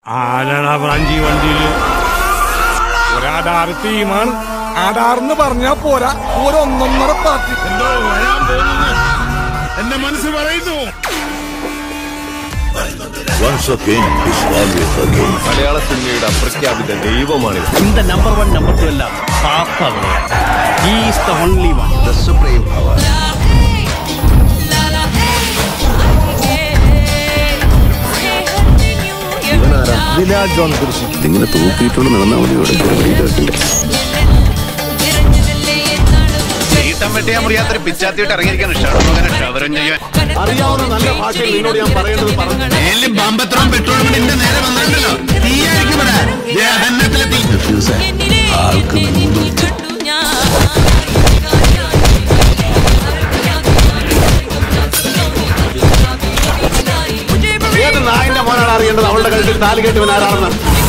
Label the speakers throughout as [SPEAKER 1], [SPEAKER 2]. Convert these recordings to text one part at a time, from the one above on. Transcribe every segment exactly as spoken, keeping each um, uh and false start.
[SPEAKER 1] ആരാണ് ബ്രാഞ്ചി വണ്ടിയില്? ഒരാടാറ് ടീമാണ്. ആടാറെന്ന് പറഞ്ഞാ പോരാ, ഒരൊന്നൊന്നര പാർട്ടി. എന്തോ വരാൻ പോകുന്നു എന്റെ മനസ്സ് പറയുന്നു.
[SPEAKER 2] മലയാള സിനിമയുടെ അപ്രഖ്യാപിത ദൈവമാണിത്.
[SPEAKER 3] നമ്പർ വൺ നമ്പർ ടു എല്ലാം സുപ്രീം പവർ.
[SPEAKER 2] ഇങ്ങനെ തൂക്കിയിട്ടുള്ള നടന്നാൽ മതി.
[SPEAKER 3] അറിയാത്തൊരു പിച്ചാത്തിയിട്ട് ഇറങ്ങിയിരിക്കാണ് ക്ഷവരം ചെയ്യാൻ
[SPEAKER 2] അറിയാവുന്ന നല്ല ഭാഷയിൽ നിന്നോട് ഞാൻ പറയേണ്ടത് പറഞ്ഞു.
[SPEAKER 3] ബാമ്പത്രം പെട്രോളും നിന്റെ നേരെ വന്നിട്ടുണ്ടല്ലോ. തീയായിരിക്കും
[SPEAKER 2] ആൾക്ക് ഏത് നായന്റെ മോനാണ് അറിയേണ്ടത് അവളുടെ കഴുത്തിൽ താലി കെട്ടുവൻ ആരാണെന്ന്?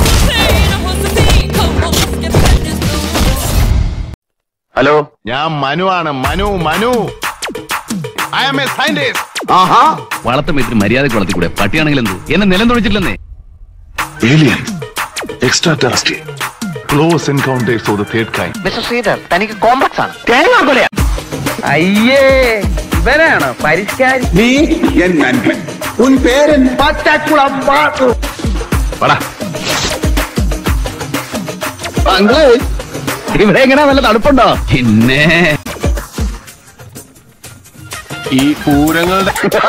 [SPEAKER 2] ഹലോ, ഞാൻ മനു ആണ്. Manu Manu I am a scientist. ആഹാ,
[SPEAKER 4] വളർത്തും ഇത്തിരി മര്യാദക്ക് വളർത്തിക്കൂടെ? പട്ടിയാണെങ്കിൽ എന്ത് എന്നെ നിലം തൊഴിച്ചിട്ടില്ലെന്നേ.
[SPEAKER 2] Alien, extra terrestrial, close encounters of the third kind.
[SPEAKER 5] Mister Sridhar, തനിക്ക് കോംപ്ലക്സ് ആണ്. തേങ്ങാക്കൊലയാ. അയ്യേ, ഇവനാണോ പരിഷ്കാരി?
[SPEAKER 6] നീ എൻ നൻപൻ. ഉൻ പേരൻ പച്ചക്കുളം പാട്ടു.
[SPEAKER 4] ഇവിടെ എങ്ങനെ നല്ല തണുപ്പുണ്ടോ? പിന്നെ
[SPEAKER 2] ഈ പൂരങ്ങളുടെ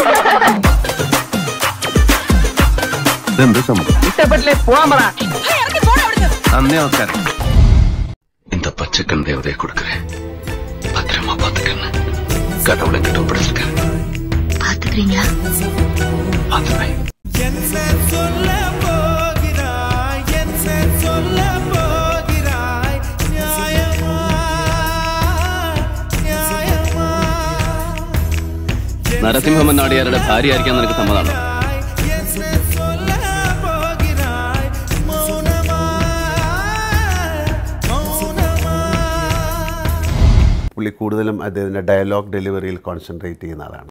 [SPEAKER 2] എന്ത് സംഭവം?
[SPEAKER 5] ഇഷ്ടപ്പെട്ടില്ലേ? പോവാൻ പറ.
[SPEAKER 2] നന്ദി, നമസ്കാരം.
[SPEAKER 4] இந்த பச்சைக்கண் தேவதையை கொடுக்கிறேன், பத்திரமா பாத்துக்கன்னு. கடவுளை கிட்ட ஒப்படைச்சிருக்கேன்.
[SPEAKER 7] பாத்துக்கிறீங்களா?
[SPEAKER 4] பாத்துக்கிறேன். നരസിംഹമൻ നാടിയാരുടെ ഭാര്യയായിരിക്കാൻ നിനക്ക് സമ്മതമാണോ?
[SPEAKER 8] പുള്ളി കൂടുതലും അദ്ദേഹത്തിൻ്റെ ഡയലോഗ് ഡെലിവറിയിൽ കോൺസെൻട്രേറ്റ് ചെയ്യുന്ന ആളാണ്.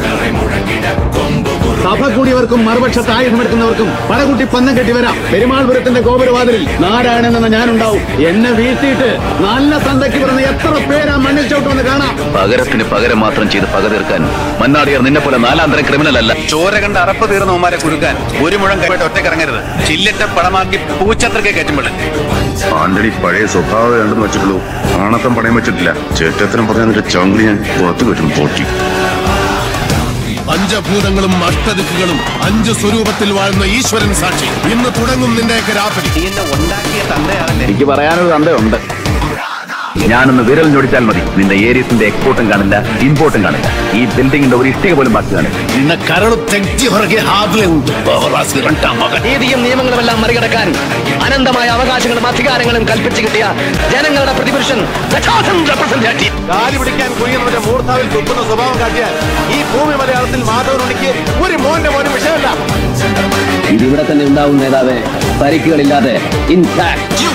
[SPEAKER 9] സഭ കൂടിയവർക്കും മറുപക്ഷത്ത് ആയുധമെടുക്കുന്നവർക്കും പടകുട്ടി പന്നം കെട്ടി വരാം. പെരുമാൾപുരത്തിന്റെ ഗോപുരവാതിലിൽ നാരായണൻ എന്ന ഞാനുണ്ടാവും. എന്നെ വീഴ്ത്തിയിട്ട് നല്ല സന്തയ്ക്ക് പറഞ്ഞ എത്ര പേരാ മണ്ണിൽ ചവിട്ടുമെന്ന് കാണാം.
[SPEAKER 4] പകരത്തിന് പകരം മാത്രം ചെയ്ത് പക തീർക്കാൻ മന്നാടിയാർ നിന്നെ പോലെ നാലാന്തരം ക്രിമിനൽ അല്ല.
[SPEAKER 3] ചോര കണ്ട് അറപ്പ് തീർന്നവന്മാരെ കുരുക്കാൻ ഒരു മുഴം കൈയിട്ട് ഒറ്റക്കിറങ്ങരുത്. ചില്ലിട്ട പടമാക്കി പൂച്ചത്രക്കെ കയറ്റുമ്പോൾ
[SPEAKER 2] ആന്റണി പഴയ സ്വഭാവം ഉണ്ടെന്ന് വെച്ചിട്ടുള്ളൂ. ആണത്തം പണയം വെച്ചിട്ടില്ല. ചേട്ടത്തിനും പറഞ്ഞ ചാങ്കിളി ഞാൻ പുറത്തു വരും പോറ്റി.
[SPEAKER 10] പഞ്ചഭൂതങ്ങളും അഷ്ടദിക്കുകളും അഞ്ച് സ്വരൂപത്തിൽ വാഴുന്ന ഈശ്വരൻ സാക്ഷി. ഇന്ന് തുടങ്ങും നിന്റെയൊക്കെ രാത്രി.
[SPEAKER 4] എനിക്ക് പറയാനൊരു തന്തയുണ്ട്. ഞാനൊന്ന് വിരൽ ഞൊടിച്ചാൽ മതി, നിന്റെ ഏരിയസിന്റെ എക്സ്പോർട്ടും കാണില്ല, ഇമ്പോർട്ടും കാണില്ല. ഈ ബിൽഡിംഗിന്റെ ഒരു ഇഷ്ടിക പോലും ബാക്കി കാണില്ല.
[SPEAKER 10] നിന്നെ കരള് തെറ്റി പുറകെ ഹാബിലുണ്ട്.
[SPEAKER 5] നീതിയും നിയമങ്ങളുമെല്ലാം മറികടക്കാൻ അനന്തമായ അവകാശങ്ങളും അധികാരങ്ങളും കൽപ്പിച്ചു കിട്ടിയ ജനങ്ങളുടെ പ്രതിപുരുഷൻ
[SPEAKER 2] കാലി പിടിക്കാൻ കുഴിയുന്നവരുടെ മൂർത്താവിൽ തുപ്പുന്ന സ്വഭാവം കാട്ടിയാൽ ഈ ഭൂമി മലയാളത്തിൽ മാധവനുണിക്ക് ഒരു മോന്റെ മോനും വിഷയമല്ല.
[SPEAKER 4] ഇതിവിടെ തന്നെ ഉണ്ടാവും നേതാവേ, പരിക്കുകളില്ലാതെ ഇൻടാക്ട്.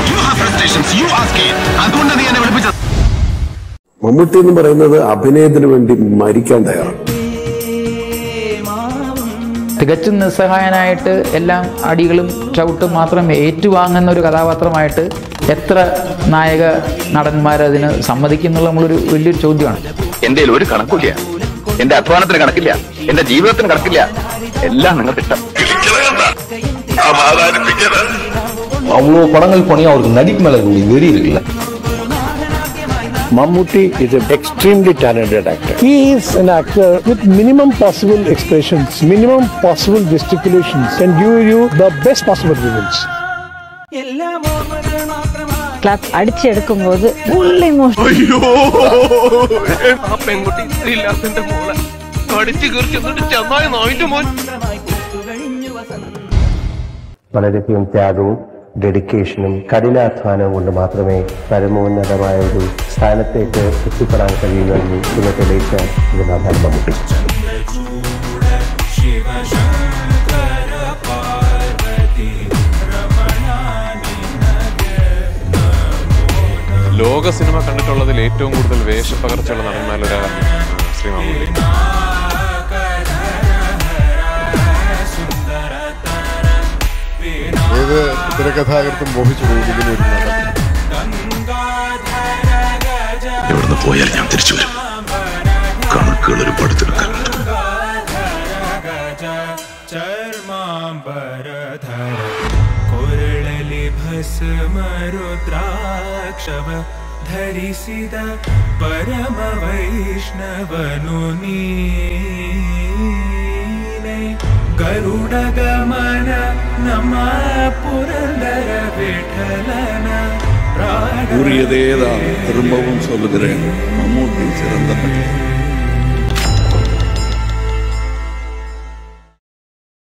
[SPEAKER 6] മമ്മൂട്ടി എന്ന് പറയുന്നത് അഭിനയത്തിന് വേണ്ടി മരിക്കാൻ തയ്യാറാണ്.
[SPEAKER 11] തികച്ചും നിസ്സഹായനായിട്ട് എല്ലാം അടികളും ചവിട്ടും മാത്രം ഏറ്റുവാങ്ങുന്ന ഒരു കഥാപാത്രമായിട്ട് എത്ര നായക നടന്മാരതിന് സമ്മതിക്കുന്നുള്ള നമ്മളൊരു വലിയൊരു ചോദ്യമാണ്.
[SPEAKER 4] എന്റെ ഒരു കണക്കില്ല, എന്റെ അധ്വാനത്തിന് കണക്കില്ല, എന്റെ ജീവിതത്തിന് കണക്കില്ല. എല്ലാം നിങ്ങൾക്ക് ഇഷ്ടം.
[SPEAKER 12] அவ்வளோ படங்கள் பண்ணி அவருக்கு நடிப்பு மேல வெறி இருக்குல்ல.
[SPEAKER 6] Mammootty is an extremely talented actor. He is an actor with minimum possible expressions, minimum possible gesticulations, can give you the best possible results.
[SPEAKER 7] Clap അടിച്ചെടുക്കുമ്പോൾ ഫുള്ളി ഇമോഷണൽ.
[SPEAKER 3] അയ്യോ, ആ പെൺകുട്ടി ഇല്ലാത്തതിന്റെ മോളെ കടിച്ചു കീർച്ചിട്ട് ചെന്നായി നായിന്റെ മോൻ.
[SPEAKER 12] വളരെയധികം ത്യാഗവും ഡെഡിക്കേഷനും കഠിനാധ്വാനവും കൊണ്ട് മാത്രമേ പരമോന്നതമായ ഒരു സ്ഥാനത്തേക്ക് എത്തിപ്പെടാൻ കഴിയുമെന്ന് ഇന്ന് തെളിയിച്ച ജനാധാരം മമ്മൂട്ടി.
[SPEAKER 13] ലോക സിനിമ കണ്ടിട്ടുള്ളതിൽ ഏറ്റവും കൂടുതൽ വേഷപ്പകർച്ചയുള്ള നടന്മാരിലൊരാളാണ് ശ്രീ മമ്മൂട്ടി.
[SPEAKER 1] തിരക്കഥാകൃത്തും മോഹിച്ചു പോകും ഇങ്ങനെ ഒരു നടൻ.
[SPEAKER 14] എവിടുന്ന് പോയാൽ ഞാൻ തിരിച്ചു വരും. കണക്കുകൾ ഒരു പടുത്തെടുക്കാനുണ്ട്.
[SPEAKER 15] ಧರಿಸಿದ ಪರಮ ವೈಷ್ಣವನು ನೀನೆ ಗರುಡ ಗಮನ ನಮ್ಮ ಪುರಂದರ ವಿಠಲನ
[SPEAKER 16] கூறியதேதான் திரும்பவும் சொல்லுகிறேன். மம்மூட்டி சிறந்த